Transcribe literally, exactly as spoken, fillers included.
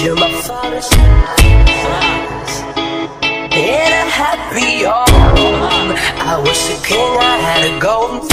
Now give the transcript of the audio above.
You're my father's in a happy home. I was a king, I had a golden